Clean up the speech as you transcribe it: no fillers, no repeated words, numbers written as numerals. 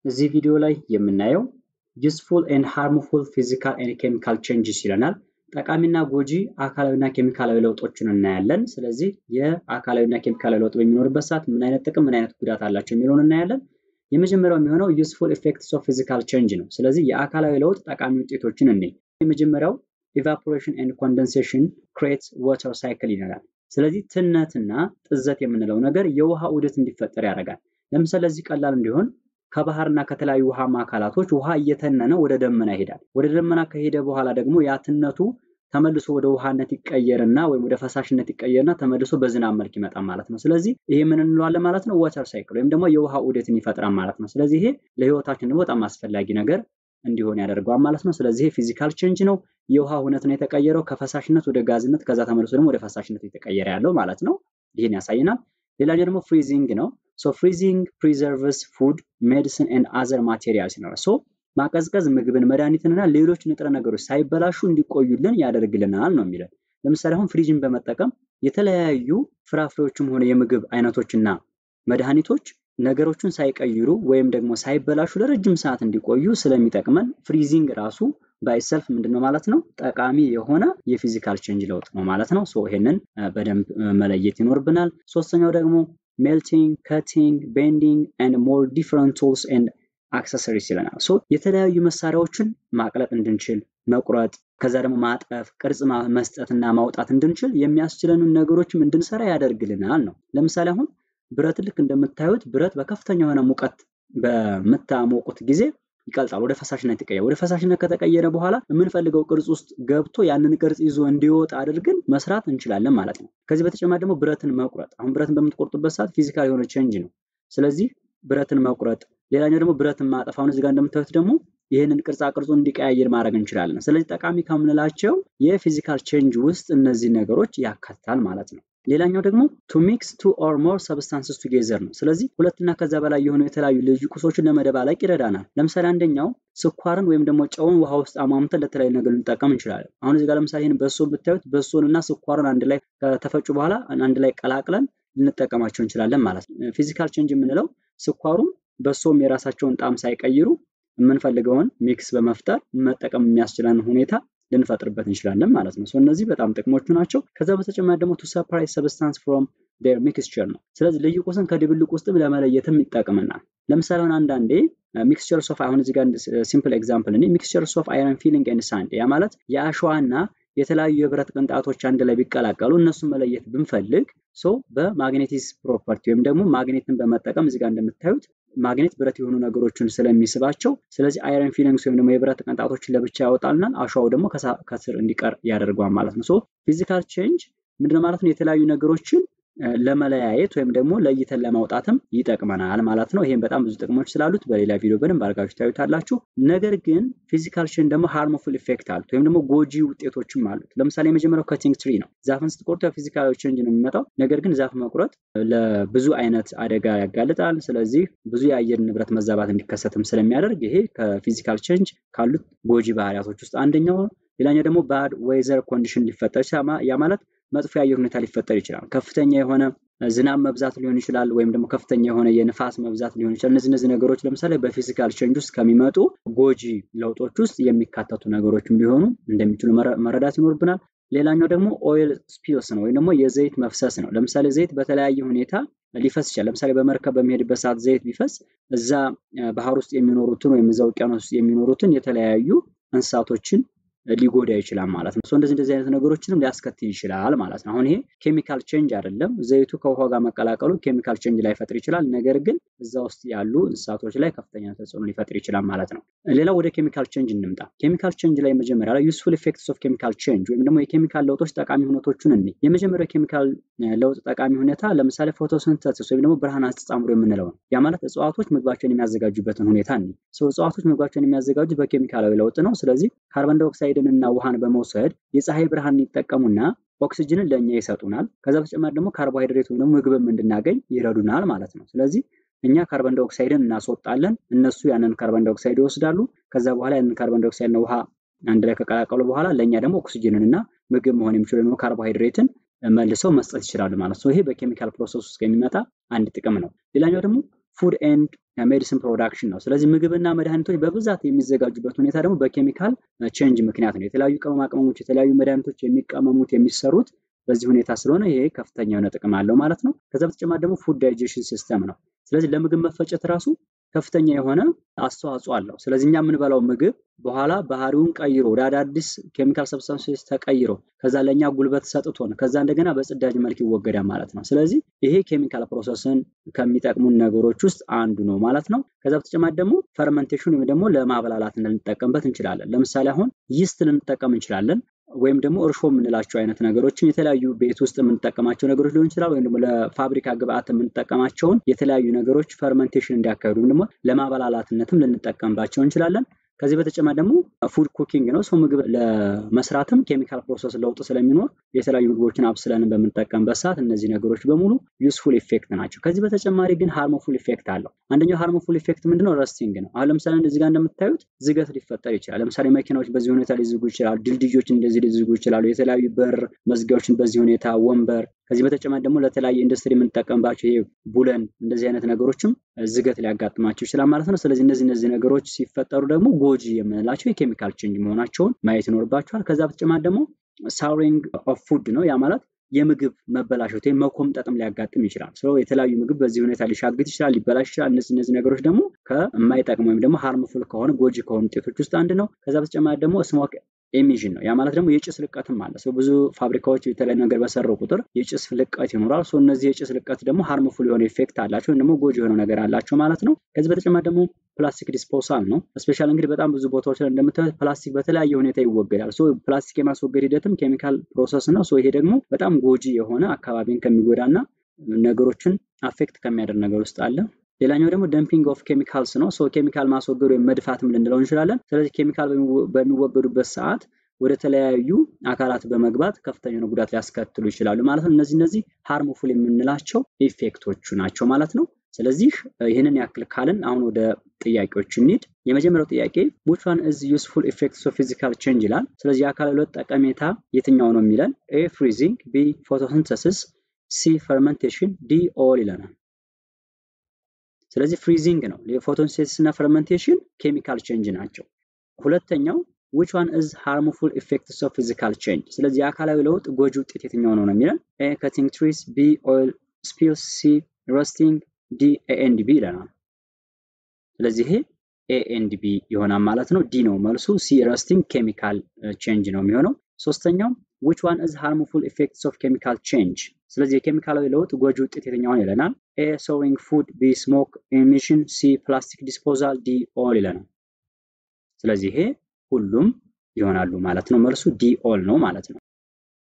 እዚህ ቪዲዮ ላይ የምናየው useful and harmful physical and chemical changes ይለናል። ጠቃሚና ጎጂ አካላዊና ኬሚካላዊ ለውጦችን እናያለን። ስለዚህ የአካላዊና ኬሚካላዊ ለውጥ በሚኖርበት ሰዓት ምን አይነት ጥቅም ምን አይነት ጉዳት አላቸው የሚለውን እናያለን። የመጀመሪያው የሚሆነው useful effects of physical change ነው። ስለዚህ የአካላዊ ለውጥ ጠቃሚ ውጤቶችን እንይ። የመጀመሪያው evaporation and condensation creates water cycle ይላል። ስለዚህ ትነትና ጥዘት የምንለው ነገር የውሃ ዑደት እንዲፈጠር ያደርጋል። ለምሳሌ ለዚህ ቀላል እንዲሆን ከባህርና ከተለያዩ ውሃማ አካላቶች ውሃ እየተነነ ወደ ደመና ይሄዳል። ወደ ደመና ከሄደ በኋላ ደግሞ ያትነቱ ተመልሶ ወደ ውሃነት ይቀየርና ወይ ወደ ፈሳሽነት ይቀየርና ተመልሶ በዝናብ መልክ ይመጣል ማለት ነው። ስለዚህ ይሄ ምን እንለዋለን ማለት ነው? ዋተር ሳይክል ወይም ደግሞ የውሃ ዑደትን ይፈጥራል ማለት ነው። ስለዚህ ይሄ ለህይወታችን በጣም አስፈላጊ ነገር እንዲሆን ያደርጋል ማለት ነው። ስለዚህ ይሄ ፊዚካል ቼንጅ ነው። የውሃ ሁነት ነው የተቀየረው ከፈሳሽነት ወደ ጋዝነት ከዛ ተመልሶ ደግሞ ወደ ፈሳሽነት የተቀየረ ያለው ማለት ነው። ይሄን ያሳየናል። ሌላኛው ደግሞ ፍሪዚንግ ነው። So freezing preserves food, medicine and other materials ነው። So ማቀዝቀዝ ምግብን መድኃኒትንና ሌሎች ንጥረ ነገሮች ሳይበላሹ እንዲቆዩልን ያደርግልናል ነው የሚለው። ለምሳሌ አሁን ፍሪጅን በመጠቀም የተለያዩ ፍራፍሬዎችም ሆነ የምግብ አይነቶችና መድኃኒቶች ነገሮችን ሳይቀይሩ ወይም ደግሞ ሳይበላሹ ለረጅም ሰዓት እንዲቆዩ ስለሚጠቅመን ፍሪዚንግ ራሱ ባይሰልፍ ምንድነው ማለት ነው? ጠቃሚ የሆነ የፊዚካል ቼንጅ ለውጥ ነው ማለት ነው። ሶ ይሄንን በደንብ መለየት ይኖርብናል። ሶስተኛው ደግሞ melting, cutting, bending and more different tools and accessories ይለናል። ሶ የተለያዩ መሳሪያዎችን ማቅለጥ እንድንችል መቁረጥ ከዛ ደግሞ ማጠፍ ቅርጽ መስጠትና ማውጣት እንድንችል የሚያስችለን ነገሮችም እንድንሰራ ያደርግልናል ነው። ለምሳሌ አሁን ብረት ልክ እንደምታዩት ብረት በከፍተኛ የሆነ ሙቀት በመታሞቁት ጊዜ ይቀልጣል ወደ ፈሳሽነት ይቀየራል። ወደ ፈሳሽነት ከተቀየረ በኋላ የምንፈልገው ቅርጽ ውስጥ ገብቶ ያንን ቅርጽ ይዞ እንዲወጣ አድርገን መስራት እንችላለን ማለት ነው። ከዚህ በተጨማሪ ደግሞ ብረትን መቁረጥ አሁን ብረትን በምትቆርጡበት ሰዓት ፊዚካል የሆነ ቼንጅ ነው። ስለዚህ ብረትን መቁረጥ ሌላኛው ደግሞ ብረትን ማጠፍ አሁን እዚህ ጋር እንደምታዩት ደግሞ ይሄንን ቅርጻ ቅርጹን እንዲቀያየር ማድረግ እንችላለን። ስለዚህ ጠቃሚ ከምንላቸው የፊዚካል ቼንጅ ውስጥ እነዚህ ነገሮች ያካትታል ማለት ነው። ሌላኛው ደግሞ to mix two or more substances together ነው። ስለዚህ ሁለትና ከዛ በላይ የሆኑ የተለያዩ ልዩ ቁሶችን ለመደባለቅ ይረዳናል። ለምሳሌ አንደኛው ስኳርን ወይም ደግሞ ጨውን ውሃ ውስጥ አሟምተን ለተለያዩ ነገር ልንጠቀም እንችላለን። አሁን እዚህ ጋር ለምሳሌ ይሄን በሶ ብታዩት በሶንና ስኳርን አንድ ላይ ከተፈጩ በኋላ አንድ ላይ ቀላቅለን ልንጠቀማቸው እንችላለን ማለት ነው። ፊዚካል ቼንጅ የምንለው ስኳሩም በሶም የራሳቸውን ጣዕም ሳይቀይሩ የምንፈልገውን ሚክስ በመፍጠር መጠቀም የሚያስችለን ሁኔታ ልንፈጥርበት እንችላለን ማለት ነው። እነዚህ በጣም ጥቅሞቹ ናቸው። ከዛ በተጨማሪ ደግሞ to separate substance from their mixture ነው። ስለዚህ ልዩ ቁስን ከድብልቅ ውስጥ ለመለየትም ይጠቅመናል። ለምሳሌ አንዳንዴ mixtures of አሁን እዚህ ጋር simple example ነው mixtures of iron filling and sand ያ ማለት የአሸዋና የተለያዩ የብረት ቅንጣቶች አንድ ላይ ቢቀላቀሉ እነሱን መለየት ብንፈልግ በማግኔቲስ ፕሮፐርቲ ወይም ደግሞ ማግኔትን በመጠቀም እዚህ ጋር እንደምታዩት ማግኔት ብረት የሆኑ ነገሮችን ስለሚስባቸው ስለዚህ አይረን ፊሊንግስ ወይም ደግሞ የብረት ቅንጣቶችን ለብቻ ያወጣልናል አሸዋው ደግሞ ከስር እንዲቀር ያደርጋል ማለት ነው። ፊዚካል ቼንጅ ምንድነው ማለት ነው? የተለያዩ ነገሮችን ለመለያየት ወይም ደግሞ ለይተን ለማውጣትም ይጠቅመናል ማለት ነው። ይሄን በጣም ብዙ ጥቅሞች ስላሉት በሌላ ቪዲዮ በደንብ አድርጋችሁ ታዩታላችሁ። ነገር ግን ፊዚካል ቼንጅ ደግሞ ሃርምፉል ኢፌክት አሉት ወይም ደግሞ ጎጂ ውጤቶችም አሉት። ለምሳሌ የመጀመሪያው ከቲንግ ትሪ ነው። ዛፍን ስትቆርጡ ፊዚካል ቼንጅ ነው የሚመጣው። ነገር ግን ዛፍ መቁረጥ ለብዙ አይነት አደጋ ያጋልጣል። ስለዚህ ብዙ የአየር ንብረት መዛባት እንዲከሰትም ስለሚያደርግ ይሄ ከፊዚካል ቼንጅ ካሉት ጎጂ ባህሪያቶች ውስጥ አንደኛው። ሌላኛው ደግሞ ባድ ዌዘር ኮንዲሽን ሊፈጠር ያ ማለት መጥፎ የአየር ሁኔታ ሊፈጠር ይችላል። ከፍተኛ የሆነ ዝናብ መብዛት ሊሆን ይችላል ወይም ደግሞ ከፍተኛ የሆነ የንፋስ መብዛት ሊሆን ይችላል። እነዚህ ነገሮች ለምሳሌ በፊዚካል ቼንጅ ውስጥ ከሚመጡ ጎጂ ለውጦች ውስጥ የሚካተቱ ነገሮችም ሊሆኑ እንደሚችሉ መረዳት ይኖርብናል። ሌላኛው ደግሞ ኦይል ስፒልስ ነው ወይም ደግሞ የዘይት መፍሰስ ነው። ለምሳሌ ዘይት በተለያየ ሁኔታ ሊፈስ ይችላል። ለምሳሌ በመርከብ በሚሄድበት ሰዓት ዘይት ቢፈስ እዛ ባህር ውስጥ የሚኖሩትን ወይም እዛ ውቅያኖስ ውስጥ የሚኖሩትን የተለያዩ እንስሳቶችን ሊጎዳ ይችላል ማለት ነው። እንደዚህ አይነት ነገሮችንም ሊያስከትል ይችላል ማለት ነው። አሁን ይሄ ኬሚካል ቼንጅ አይደለም። ዘይቱ ከውሃ ጋር መቀላቀሉ ኬሚካል ቼንጅ ላይ ፈጥር ይችላል። ነገር ግን እዛ ውስጥ ያሉ እንስሳቶች ላይ ከፍተኛ ተጽዕኖ ሊፈጥር ይችላል ማለት ነው። ሌላው ወደ ኬሚካል ቼንጅ እንምጣ። ኬሚካል ቼንጅ ላይ መጀመሪያ ላይ ዩስፉል ኢፌክትስ ኦፍ ኬሚካል ቼንጅ ወይም ደግሞ የኬሚካል ለውጦች ጠቃሚ ሁኔታዎችን እንይ። የመጀመሪያው ኬሚካል ለውጥ ጠቃሚ ሁኔታ ለምሳሌ ፎቶሲንተሲስ ወይም ደግሞ ብርሃን አስተጻምሮ የምንለው ነው። ያ ማለት እጽዋቶች ምግባቸውን የሚያዘጋጁበትን ሁኔታ እንይ። እጽዋቶች ምግባቸውን የሚያዘጋጁ በኬሚካላዊ ለውጥ ነው። ስለዚህ ካርቦን ዳይኦክሳይድን እና ውሃን በመውሰድ የፀሐይ ብርሃን ይጠቀሙና ኦክሲጅንን ለኛ ይሰጡናል። ከዛ በተጨማሪ ደግሞ ካርቦሃይድሬት ወይም ደግሞ ምግብም እንድናገኝ ይረዱናል ማለት ነው። ስለዚህ እኛ ካርቦን ዳይኦክሳይድን እናስወጣለን፣ እነሱ ያንን ካርቦን ዳይኦክሳይድ ይወስዳሉ። ከዛ በኋላ ያንን ካርቦን ዳይኦክሳይድ እና ውሃ አንድ ላይ ከቀላቀሉ በኋላ ለኛ ደግሞ ኦክሲጅንን እና ምግብ መሆን የሚችለው ደግሞ ካርቦሃይድሬትን መልሰው መስጠት ይችላሉ ማለት ነው። ይሄ በኬሚካል ፕሮሰስ ውስጥ የሚመጣ አንድ ጥቅም ነው። ሌላኛው ደግሞ ፉድ ኤንድ ሜዲሲን ፕሮዳክሽን ነው። ስለዚህ ምግብና መድኃኒቶች በብዛት የሚዘጋጁበት ሁኔታ ደግሞ በኬሚካል ቼንጅ ምክንያት ነው። የተለያዩ ቅመማ ቅመሞች የተለያዩ መድኃኒቶች የሚቀመሙት የሚሰሩት በዚህ ሁኔታ ስለሆነ ይሄ ከፍተኛ የሆነ ጥቅም አለው ማለት ነው። ከዛ በተጨማሪ ደግሞ ፉድ ዳይጀሽን ሲስተም ነው። ስለዚህ ለምግብ መፈጨት ራሱ ከፍተኛ የሆነ አስተዋጽኦ አለው። ስለዚህ እኛ የምንበላው ምግብ በኋላ ባህሪውን ቀይሮ ወደ አዳዲስ ኬሚካል ሰብስታንሶች ተቀይሮ ከዛ ለኛ ጉልበት ሰጥቶን ከዛ እንደገና በጽዳጅ መልክ ይወገዳል ማለት ነው። ስለዚህ ይሄ ኬሚካል ፕሮሰስን ከሚጠቅሙን ነገሮች ውስጥ አንዱ ነው ማለት ነው። ከዛ በተጨማሪ ደግሞ ፈርመንቴሽን ወይም ደግሞ ለማብላላት ልንጠቀምበት እንችላለን። ለምሳሌ አሁን ይስት ልንጠቀም እንችላለን ወይም ደግሞ እርሾ የምንላቸው አይነት ነገሮችን የተለያዩ ቤት ውስጥ የምንጠቀማቸው ነገሮች ሊሆን ይችላል ወይም ደግሞ ለፋብሪካ ግብአት የምንጠቀማቸውን የተለያዩ ነገሮች ፈርመንቴሽን እንዲያካሂዱ ወይም ደግሞ ለማበላላትነትም ልንጠቀምባቸው እንችላለን። ከዚህ በተጨማሪ ደግሞ ፉድ ኩኪንግ ነው። ሰው ምግብ ለመስራትም ኬሚካል ፕሮሰስ ለውጥ ስለሚኖር የተለያዩ ምግቦችን አብስለን በመጠቀምበት ሰዓት እነዚህ ነገሮች በሙሉ ዩስፉል ኢፌክት ናቸው። ከዚህ በተጨማሪ ግን ሃርምፉል ኢፌክት አለው። አንደኛው ሃርምፉል ኢፌክት ምንድነው? ረስቲንግ ነው። አሁን ለምሳሌ እዚህ ጋር እንደምታዩት ዝገት ሊፈጠር ይችላል። ለምሳሌ መኪናዎች በዚህ ሁኔታ ሊዝጉ ይችላሉ፣ ድልድዮች እንደዚህ ሊዝጉ ይችላሉ፣ የተለያዩ በር መዝጊያዎችን በዚህ ሁኔታ ወንበር ከዚህ በተጨማሪ ደግሞ ለተለያየ ኢንዱስትሪ የምንጠቀምባቸው ይሄ ቡለን እንደዚህ አይነት ነገሮችም ዝገት ሊያጋጥማቸው ይችላል ማለት ነው። ስለዚህ እነዚህ ነገሮች ሲፈጠሩ ደግሞ ጎጂ የምንላቸው የኬሚካል ቼንጅ መሆናቸውን ማየት ይኖርባቸዋል። ከዛ በተጨማሪ ደግሞ ሳውሪንግ ኦፍ ፉድ ነው። ያ ማለት የምግብ መበላሸት ወይም መኮምጠጥም ሊያጋጥም ይችላል። የተለያዩ ምግብ በዚህ ሁኔታ ሊሻግት ይችላል፣ ሊበላሽ ይችላል። እነዚህ ነገሮች ደግሞ ከማይጠቅሙ ወይም ደግሞ ሃርምፉል ከሆነ ጎጂ ከሆኑ ውጤቶች ውስጥ አንድ ነው። ከዛ በተጨማሪ ደግሞ ስሞክ ኤሚሽን ነው። ያ ማለት ደግሞ የጭስ ልቀትም አለ። ብዙ ፋብሪካዎች የተለያዩ ነገር በሰሩ ቁጥር የጭስ ልቀት ይኖራል። እነዚህ የጭስ ልቀት ደግሞ ሃርምፉል የሆነ ኢፌክት አላቸው ወይም ደግሞ ጎጂ የሆነ ነገር አላቸው ማለት ነው። ከዚህ በተጨማሪ ደግሞ ፕላስቲክ ዲስፖዛል ነው። ስፔሻሊ እንግዲህ በጣም ብዙ ቦታዎች ላይ እንደምታዩት ፕላስቲክ በተለያየ ሁኔታ ይወገዳል። ፕላስቲክ የማስወገድ ሂደትም ኬሚካል ፕሮሰስ ነው። ይሄ ደግሞ በጣም ጎጂ የሆነ አካባቢን ከሚጎዳና ነገሮችን አፌክት ከሚያደርግ ነገር ውስጥ አለ። ሌላኛው ደግሞ ደምፒንግ ኦፍ ኬሚካልስ ነው። ኬሚካል ማስወገድ ወይም መድፋትም ልንለው እንችላለን። ስለዚህ ኬሚካል በሚወገዱበት ሰዓት ወደ ተለያዩ አካላት በመግባት ከፍተኛ ጉዳት ሊያስከትሉ ይችላሉ ማለት ነው። እነዚህ ሃርምፉል የምንላቸው ኢፌክቶቹ ናቸው ማለት ነው። ስለዚህ ይሄንን ያክል ካልን አሁን ወደ ጥያቄዎች እንሂድ። የመጀመሪያው ጥያቄ which one is useful effects of physical change ይላል። ስለዚህ የአካላዊ ለውጥ ጠቀሜታ የትኛው ነው የሚለን? A freezing፣ B photosynthesis፣ C fermentation፣ D all ይለናል። ስለዚህ ፍሪዚንግ ነው። የፎቶሲንቴሲስ እና ፈርመንቴሽን ኬሚካል ቼንጅ ናቸው። ሁለተኛው which one is harmful effects of physical change? ስለዚህ የአካላዊ ለውጥ ጎጂ ውጤት የትኛው ነው የሚለን? A cutting trees፣ B oil spills፣ C rusting፣ D A and B ይለናል። ስለዚህ ይሄ A and B ይሆናል ማለት ነው። D ነው መልሱ። C rusting ኬሚካል ቼንጅ ነው የሚሆነው። ሶስተኛው which one is harmful effects of chemical change? ስለዚህ የኬሚካላዊ ለውጥ ጎጂ ውጤት የትኛው ነው ይለናል? A storing food፣ B smoke emission፣ C plastic disposal፣ D all ይለናል። ስለዚህ ይሄ ሁሉም ይሆናሉ ማለት ነው። መልሱ D all ነው ማለት ነው።